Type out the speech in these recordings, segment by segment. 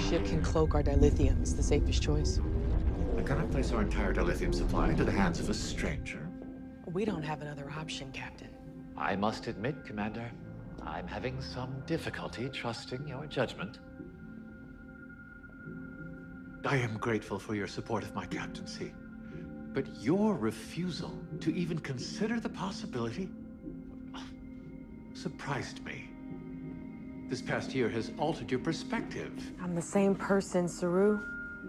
ship can cloak our dilithium. It's the safest choice. I cannot place our entire dilithium supply into the hands of a stranger. We don't have another option, Captain. I must admit, Commander, I'm having some difficulty trusting your judgment. I am grateful for your support of my captaincy, but your refusal to even consider the possibility surprised me. This past year has altered your perspective. I'm the same person, Saru.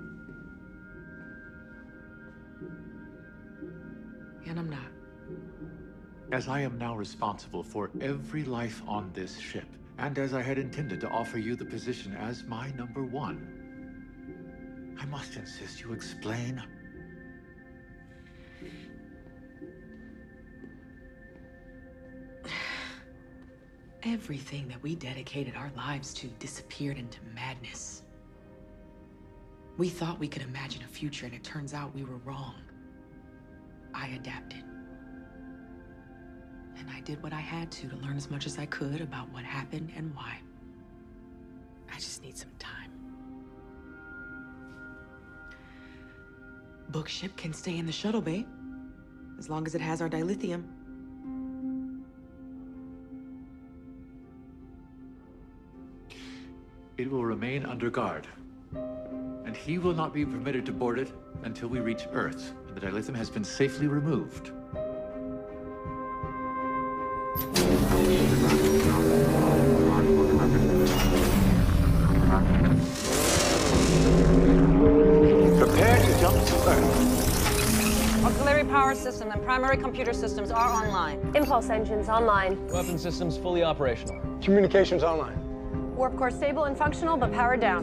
And I'm not. As I am now responsible for every life on this ship, and as I had intended to offer you the position as my #1, I must insist you explain. Everything that we dedicated our lives to disappeared into madness. We thought we could imagine a future, and it turns out we were wrong. I adapted. And I did what I had to learn as much as I could about what happened and why. I just need some time. Bookship can stay in the shuttle bay, as long as it has our dilithium. It will remain under guard, and he will not be permitted to board it until we reach Earth, and the dilithium has been safely removed. Prepare to jump to Earth. Auxiliary power system and primary computer systems are online. Impulse engines online. Weapon systems fully operational. Communications online. Warp core stable and functional, but powered down.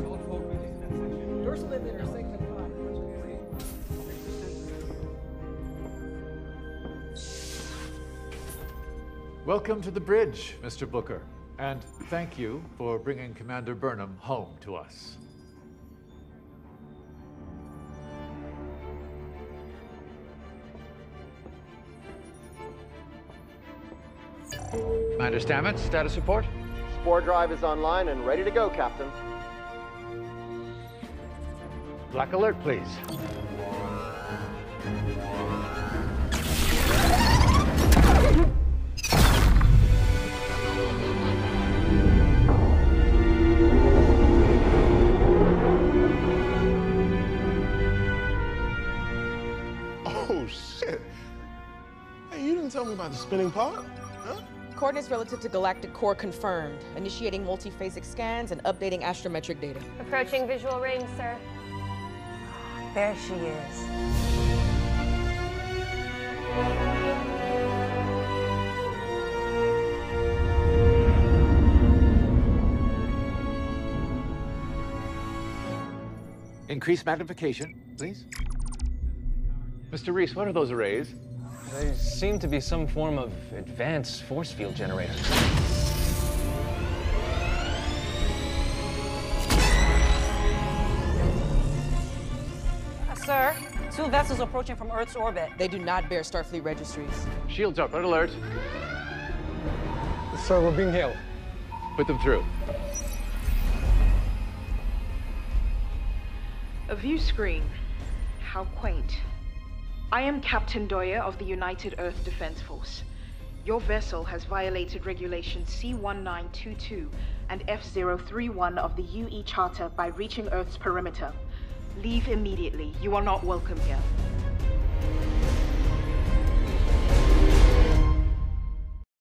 Welcome to the bridge, Mr. Booker, and thank you for bringing Commander Burnham home to us. Commander Stamets, status report? Spore drive is online and ready to go, Captain. Black alert, please. Oh, shit. Hey, you didn't tell me about the spinning pod, huh? Coordinates relative to galactic core confirmed. Initiating multi-phasic scans and updating astrometric data. Approaching visual range, sir. There she is. Increase magnification, please. Mr. Reese, what are those arrays? They seem to be some form of advanced force field generator. Sir, 2 vessels approaching from Earth's orbit. They do not bear Starfleet registries. Shields up, red alert. Sir, we're being hailed. Put them through. A view screen. How quaint. I am Captain Doyer of the United Earth Defense Force. Your vessel has violated regulations C-1922 and F-031 of the UE Charter by reaching Earth's perimeter. Leave immediately. You are not welcome here.